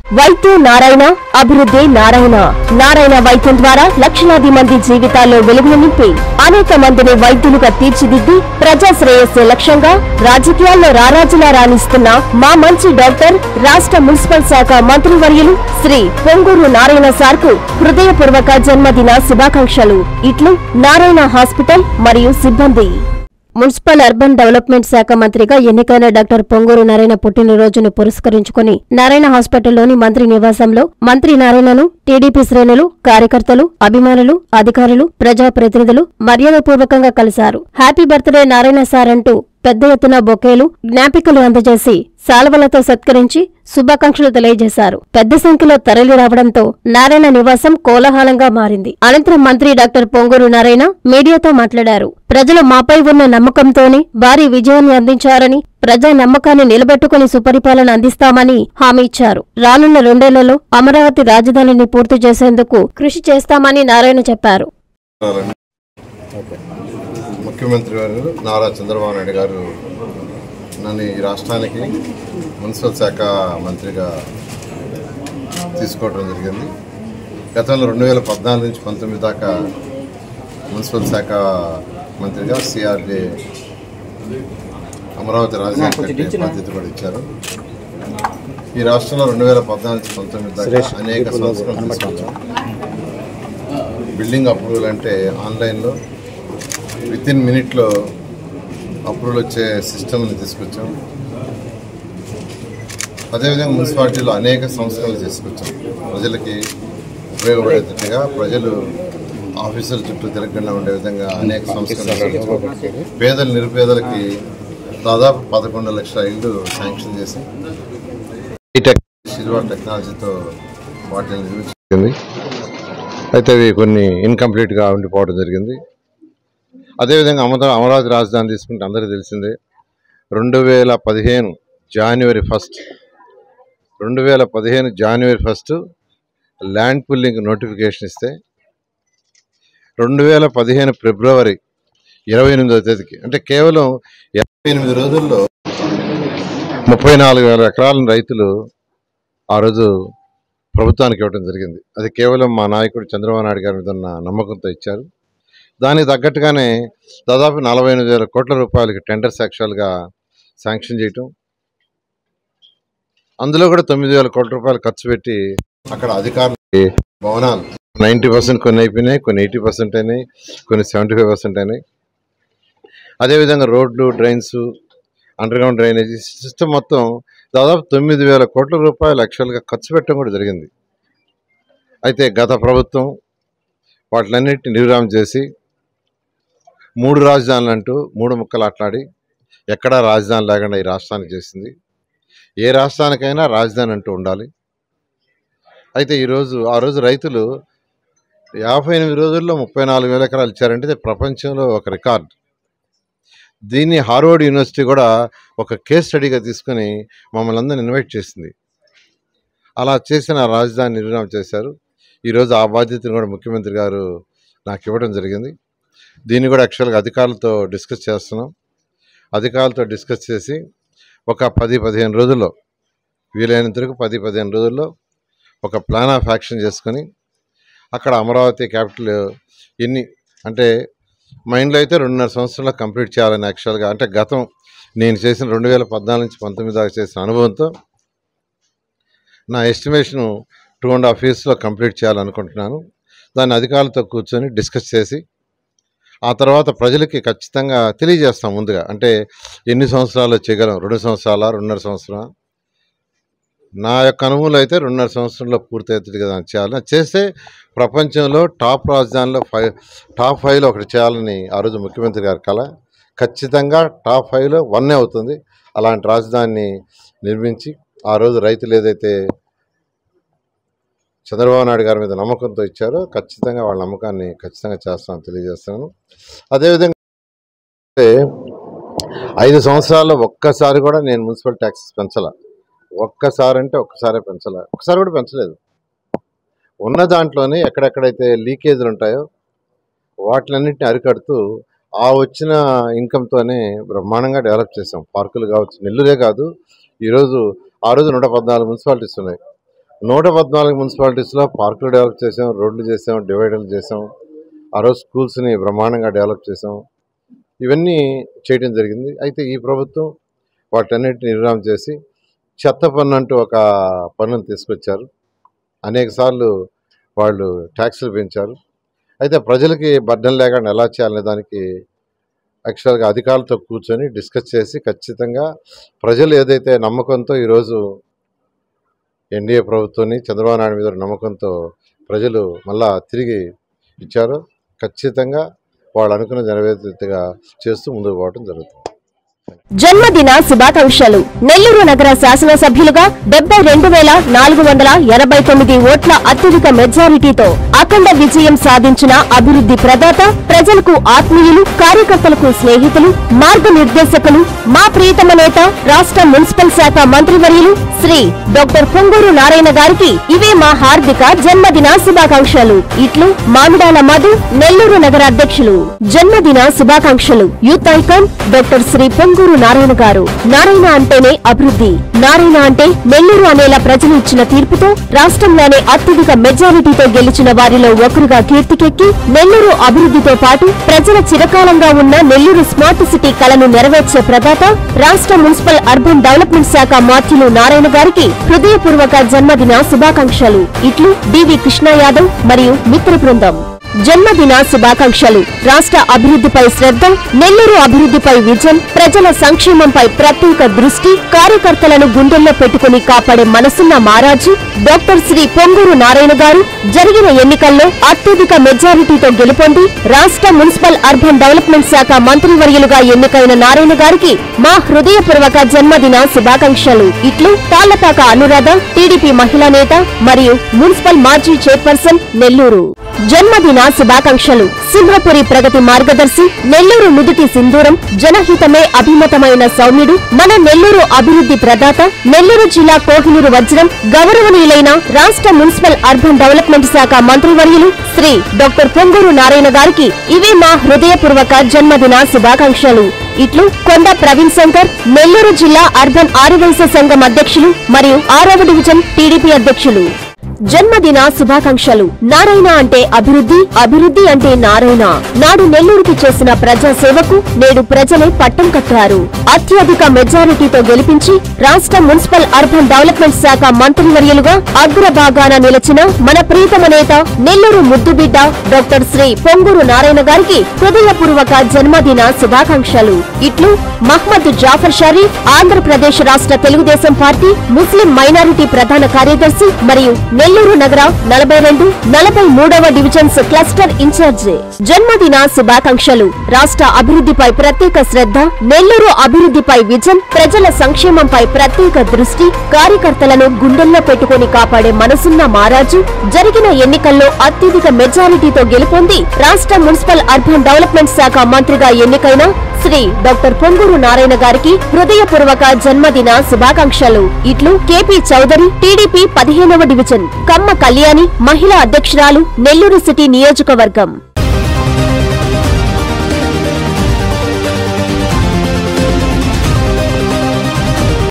వైద్య నారాయణ అభివృద్ధి నారాయణ నారాయణ వైద్యం ద్వారా లక్షలాది మంది జీవితాల్లో వెలుగులు నింపి అనేక మందిని వైద్యులుగా తీర్చిదిద్ది ప్రజా శ్రేయస్సే లక్ష్యంగా రాజకీయాల్లో రారాజులా రాణిస్తున్న మా మంచి డాక్టర్ రాష్ట్ర మున్సిపల్ శాఖ మంత్రివర్యులు శ్రీ పొంగూరు నారాయణ సార్కు హృదయపూర్వక జన్మదిన శుభాకాంక్షలు. ఇట్లు నారాయణ హాస్పిటల్ మరియు సిబ్బంది. మున్సిపల్ అర్బన్ డెవలప్మెంట్ శాఖ మంత్రిగా ఎన్నికైన డాక్టర్ పొంగూరు నారాయణ పుట్టినరోజును పురస్కరించుకుని నారాయణ హాస్పిటల్లోని మంత్రి నివాసంలో మంత్రి నారాయణను టీడీపీ శ్రేణులు, కార్యకర్తలు, అభిమానులు, అధికారులు, ప్రజాప్రతినిధులు మర్యాదపూర్వకంగా కలిశారు. హ్యాపీ బర్త్డే నారాయణ సార్ అంటూ పెద్ద ఎత్తున బొకేలు, జ్ఞాపికలు అందజేసి శాల్వలతో సత్కరించి శుభాకాంక్షలు తెలియజేశారు. పెద్ద సంఖ్యలో తరలి రావడంతో నారాయణ నివాసం కోలాహలంగా మారింది. అనంతరం మంత్రి డాక్టర్ పొంగూరు నారాయణ మీడియాతో మాట్లాడారు. ప్రజలు మాపై ఉన్న నమ్మకంతోనే భారీ విజయాన్ని అందించారని, ప్రజా నమ్మకాన్ని నిలబెట్టుకుని సుపరిపాలన అందిస్తామని హామీ ఇచ్చారు. రానున్న 2 ఏళ్లలో అమరావతి రాజధానిని పూర్తి చేసేందుకు కృషి చేస్తామని నారాయణ చెప్పారు. ముఖ్యమంత్రి గారు నారా చంద్రబాబు నాయుడు గారు నన్ను ఈ రాష్ట్రానికి మున్సిపల్ శాఖ మంత్రిగా తీసుకోవడం జరిగింది. గతంలో 2014 నుంచి 19 దాకా మున్సిపల్ శాఖ మంత్రిగా సిఆర్డీ అమరావతి రాజధాని బాధ్యత కూడా ఇచ్చారు. ఈ రాష్ట్రంలో 2014 నుంచి 19 దాకా అనేక సంస్కరణలు తీసుకొచ్చాం. బిల్డింగ్ అప్రూవల్ అంటే ఆన్లైన్లో వితిన్ మినిట్లో అప్రూవల్ వచ్చే సిస్టమ్ని తీసుకొచ్చాం. అదేవిధంగా మున్సిపాలిటీలో అనేక సంస్కరణలు తీసుకొచ్చాం. ప్రజలకి ఉపయోగపడేటట్టుగా, ప్రజలు ఆఫీసుల చుట్టూ తిరగకుండా ఉండే విధంగా అనేక సంస్కరణలు, పేదలు నిరుపేదలకి దాదాపు 11 లక్షల ఇళ్ళు శాంక్షన్ చేసి సిల్వర్ టెక్నాలజీతో వాటిని నిర్మించింది. అయితే అవి కొన్ని ఇన్కంప్లీట్గా ఉండిపోవడం జరిగింది. అదేవిధంగా అమరావతి రాజధాని తీసుకుంటే అందరికీ తెలిసిందే. 2015 జనవరి 1 ల్యాండ్ పుల్లింగ్ నోటిఫికేషన్ ఇస్తే 2015 ఫిబ్రవరి 28వ తేదీకి, అంటే కేవలం 58 రోజుల్లో 34,000 ఎకరాలను రైతులు ఆ రోజు ప్రభుత్వానికి ఇవ్వడం జరిగింది. అది కేవలం మా నాయకుడు చంద్రబాబు నాయుడు గారి మీద ఉన్న నమ్మకంతో ఇచ్చారు. దానికి తగ్గట్టుగానే దాదాపు 48,000 కోట్ల రూపాయలకి టెండర్స్ యాక్చువల్గా శాంక్షన్ చేయటం, అందులో కూడా 9,000 కోట్ల రూపాయలు ఖర్చు పెట్టి అక్కడ అధికారులకి భవనాలు 90% కొన్ని అయిపోయినాయి, కొన్ని 80% అయినాయి, కొన్ని 75% అయినాయి. అదేవిధంగా రోడ్లు, డ్రైన్స్, అండర్గ్రౌండ్ డ్రైనేజీ సిస్టమ్ మొత్తం దాదాపు 9,000 కోట్ల రూపాయలు యాక్చువల్గా ఖర్చు పెట్టడం కూడా జరిగింది. అయితే గత ప్రభుత్వం వాటిలన్నింటినీ నిర్విరామం చేసి 3 రాజధానులు అంటూ 3 ముక్కలు ఆట్లాడి ఎక్కడా రాజధాని లేకుండా ఈ రాష్ట్రానికి చేసింది. ఏ రాష్ట్రానికైనా రాజధాని అంటూ ఉండాలి. అయితే ఆ రోజు రైతులు 58 రోజుల్లో 34,000 ఎకరాలు ఇచ్చారంటే ఇది ప్రపంచంలో ఒక రికార్డ్. దీన్ని హార్వర్డ్ యూనివర్సిటీ కూడా ఒక కేస్ స్టడీగా తీసుకుని మమ్మల్ని అందరిని ఇన్వైట్ చేసింది. అలా చేసిన రాజధాని నిర్మాణం చేశారు. ఈరోజు ఆ బాధ్యతను కూడా ముఖ్యమంత్రి గారు నాకు ఇవ్వడం జరిగింది. దీన్ని కూడా యాక్చువల్గా అధికారులతో డిస్కస్ చేస్తున్నాం. అధికారులతో డిస్కస్ చేసి ఒక 10-15 రోజుల్లో, వీలైనంత వరకు 10-15 రోజుల్లో ఒక ప్లాన్ ఆఫ్ యాక్షన్ చేసుకొని అక్కడ అమరావతి క్యాపిటల్ ఎన్ని అంటే మైండ్లో అయితే 2.5 సంవత్సరాల్లో కంప్లీట్ చేయాలని యాక్చువల్గా, అంటే గతం నేను చేసిన 2014 నుంచి 19 దాకా చేసిన అనుభవంతో నా ఎస్టిమేషను 2.5 yearsలో కంప్లీట్ చేయాలనుకుంటున్నాను. దాన్ని అధికారులతో కూర్చొని డిస్కస్ చేసి ఆ తర్వాత ప్రజలకి ఖచ్చితంగా తెలియజేస్తాం ముందుగా. అంటే ఎన్ని సంవత్సరాల్లో చేయగలం, 2 సంవత్సరాల, 2.5 సంవత్సరం. నా యొక్క అనుభవంలో అయితే 2.5 సంవత్సరంలో పూర్తి అవుతుంది కదా చేయాలని చేస్తే ప్రపంచంలో టాప్ రాజధానిలో టాప్ 5లో ఒకటి చేయాలని ఆ రోజు ముఖ్యమంత్రి గారి కళ. ఖచ్చితంగా టాప్ 5లో 1 అవుతుంది. అలాంటి రాజధానిని నిర్మించి ఆ రోజు రైతులు ఏదైతే చంద్రబాబు నాయుడు గారి మీద నమ్మకంతో ఇచ్చారో ఖచ్చితంగా వాళ్ళ నమ్మకాన్ని ఖచ్చితంగా చేస్తామని తెలియజేస్తున్నాను. అదేవిధంగా 5 సంవత్సరాల్లో ఒక్కసారి కూడా నేను మున్సిపల్ ట్యాక్సెస్ పెంచాల. ఒక్కసారే పెంచాల. ఒక్కసారి కూడా పెంచలేదు. ఉన్న దాంట్లోనే ఎక్కడెక్కడైతే లీకేజీలు ఉంటాయో వాటిలన్నింటినీ అరికడుతూ ఆ వచ్చిన ఇన్కమ్తోనే బ్రహ్మాండంగా డెవలప్ చేసాం. పార్కులు కావచ్చు, నెల్లూరే కాదు, ఆ రోజు 114 మున్సిపాలిటీస్ ఉన్నాయి. 114 మున్సిపాలిటీస్లో పార్కులు డెవలప్ చేసాం, రోడ్లు చేసాం, డివైడర్లు చేసాం, ఆ రోజు స్కూల్స్ని బ్రహ్మాండంగా డెవలప్ చేసాం. ఇవన్నీ చేయడం జరిగింది. అయితే ఈ ప్రభుత్వం వాటన్నిటిని నిర్ణయం చేసి చెత్త పన్ను అంటూ ఒక పన్నును తీసుకొచ్చారు. అనేక సార్లు వాళ్ళు ట్యాక్సులు పెంచారు. అయితే ప్రజలకి బర్డెన్ లేకుండా ఎలా చేయాలనే దానికి యాక్చువల్గా అధికారులతో కూర్చొని డిస్కస్ చేసి ఖచ్చితంగా ప్రజలు ఏదైతే నమ్మకంతో ఈరోజు ఎన్డీఏ ప్రభుత్వాన్ని చంద్రబాబు నాయుడు మీద నమ్మకంతో ప్రజలు మళ్ళా తిరిగి ఇచ్చారో ఖచ్చితంగా వాళ్ళు అనుకున్న నెరవేర్తిగా చేస్తూ ముందుకు పోవడం జరుగుతుంది. జన్మదిన శుభాకాంక్షలు. నెల్లూరు నగర శాసనసభ్యులుగా 72,489 ఓట్ల అత్యధిక మెజారిటీతో అఖండ విజయం సాధించిన అభివృద్ధి ప్రదాత, ప్రజలకు ఆత్మీయులు, కార్యకర్తలకు స్నేహితులు, మార్గనిర్దేశకులు, మా ప్రియతమ నేత, రాష్ట్ర మున్సిపల్ శాఖ మంత్రివర్యులు శ్రీ డాక్టర్ పొంగూరు నారాయణ గారికి ఇవే మా హార్దిక జన్మదిన శుభాకాంక్షలు. ఇట్లు మామిడాల మధు, నెల్లూరు నగర అధ్యక్షులు. జన్మదిన శుభాకాంక్షలు. Youth icon doctor Shri Ponguru Narayana garu. Narayana అంటేనే అభివృద్ధి, నారాయణ అంటే నెల్లూరు అనేలా ప్రజలు ఇచ్చిన తీర్పుతో రాష్ట్రంలోనే అత్యధిక మెజారిటీతో గెలిచిన వారిలో ఒకరుగా కీర్తికెక్కి నెల్లూరు అభివృద్ధితో పాటు ప్రజల చిరకాలంగా ఉన్న నెల్లూరు స్మార్ట్ సిటీ కలను నెరవేర్చే ప్రదాత, రాష్ట్ర మున్సిపల్ అర్బన్ డెవలప్మెంట్ శాఖ మాత్యులు నారాయణ గారికి హృదయపూర్వక జన్మదిన శుభాకాంక్షలు. ఇట్లు డివి కృష్ణ యాదవ్ మరియు మిత్ర బృందం. జన్మదిన శుభాకాంక్షలు. రాష్ట్ర అభివృద్ధిపై శ్రద్ధ, నెల్లూరు అభివృద్ధిపై విజన్, ప్రజల సంక్షేమంపై ప్రత్యేక దృష్టి, కార్యకర్తలను గుండెల్లో పెట్టుకుని కాపాడే మనసున్న మహారాజు డాక్టర్ శ్రీ పొంగూరు నారాయణ గారు జరిగిన ఎన్నికల్లో అత్యధిక మెజారిటీతో గెలుపొంది రాష్ట్ర మున్సిపల్ అర్బన్ డెవలప్మెంట్ శాఖ మంత్రివర్యులుగా ఎన్నికైన నారాయణ గారికి మా హృదయపూర్వక జన్మదిన శుభాకాంక్షలు. ఇట్లు తాళ్లపాక అనురాధ, టీడీపీ మహిళా నేత మరియు మున్సిపల్ మాజీ చైర్పర్సన్, నెల్లూరు. జన్మదిన శుభాకాంక్షలు. సింహపురి ప్రగతి మార్గదర్శి, నెల్లూరు నుదుటి సింధూరం, జనహితమే అభిమతమైన సౌమ్యుడు, మన నెల్లూరు అభివృద్ధి ప్రదాత, నెల్లూరు జిల్లా కోహినూరు వజ్రం, గౌరవనీయులైన రాష్ట్ర మున్సిపల్ అర్బన్ డెవలప్మెంట్ శాఖ మంత్రివర్యులు శ్రీ డాక్టర్ పొంగూరు నారాయణ గారికి ఇవే మా హృదయపూర్వక జన్మదిన శుభాకాంక్షలు. ఇట్లు కొండ ప్రవీణ్ శంకర్, నెల్లూరు జిల్లా అర్బన్ ఆర్యవైశ్య సంఘం అధ్యక్షులు మరియు 6వ డివిజన్ టీడీపీ అధ్యక్షులు. జన్మదిన శుభాకాంక్షలు. నారాయణ అంటే అభివృద్ధి, అభివృద్ధి అంటే నారాయణ. నాడు నెల్లూరుకి చేసిన ప్రజాసేవకు నేడు ప్రజలే పట్టం కట్టారు. అత్యధిక మెజారిటీతో గెలిపించి రాష్ట్ర మున్సిపల్ అర్బన్ డెవలప్మెంట్ శాఖ మంత్రివర్యులుగా అగ్రభాగాన నిలిచిన మన ప్రియతమ నేత, నెల్లూరు ముద్దుబిడ్డ డాక్టర్ శ్రీ పొంగూరు నారాయణ గారికి హృదయపూర్వక జన్మదిన శుభాకాంక్షలు. ఇట్లు మహ్మద్ జాఫర్ షరీఫ్, ఆంధ్రప్రదేశ్ రాష్ట్ర తెలుగుదేశం పార్టీ ముస్లిం మైనారిటీ ప్రధాన కార్యదర్శి మరియు నెల్లూరు నగర 42, 43వ డివిజన్స్ క్లస్టర్ ఇన్ఛార్జి. జన్మదిన శుభాకాంక్షలు. రాష్ట్ర అభివృద్ధిపై ప్రత్యేక శ్రద్ధ, నెల్లూరు అభివృద్ధిపై విజన్, ప్రజల సంక్షేమంపై ప్రత్యేక దృష్టి, కార్యకర్తలను గుండెల్లో పెట్టుకుని కాపాడే మనసున్న మహారాజు జరిగిన ఎన్నికల్లో అత్యధిక మెజారిటీతో గెలుపొంది రాష్ట్ర మున్సిపల్ అర్బన్ డెవలప్మెంట్ శాఖ మంత్రిగా ఎన్నికైన శ్రీ డాక్టర్ పొంగూరు నారాయణ గారికి హృదయపూర్వక జన్మదిన శుభాకాంక్షలు. ఇట్లు కేపీ చౌదరి, టీడీపీ 15వ డివిజన్, కమ్మ కళ్యాణి, మహిళా అధ్యక్షురాలు, నెల్లూరు సిటీ నియోజకవర్గం.